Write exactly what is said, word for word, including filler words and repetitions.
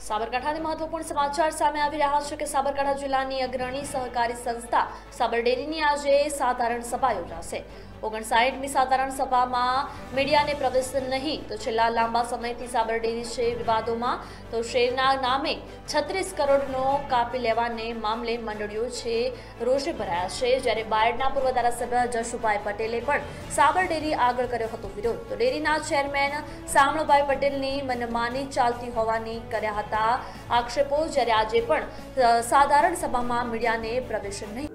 સાબરકાંઠાથી મહત્વપૂર્ણ સમાચાર સામે આવી રહ્યા છે કે સાબરકાંઠા જિલ્લાની અગ્રણી સહકારી સંસ્થા સાબર ડેરીની આજે સાધારણ સભા યોજાશે। ઓગણસાઠમી સાધારણ સભામાં મીડિયાને પ્રવેશ નહીં તો છેલ્લા લાંબા સમયથી સાબર ડેરી છે વિવાદોમાં, તો શેરના નામે છત્રીસ કરોડનો કાપી લેવાને મામલે મંડળીઓ છે રોષે ભરાયા છે। જ્યારે બાયડના પૂર્વ ધારાસભ્ય જશુભાઈ પટેલે પણ સાબર ડેરી આગળ કર્યો હતો વિરોધ, તો ડેરીના ચેરમેન શામળભાઈ પટેલની મનમાની ચાલતી હોવાની કર્યા હતા આક્ષેપો। જ્યારે આજે પણ સાધારણ સભામાં મીડિયાને પ્રવેશ નહીં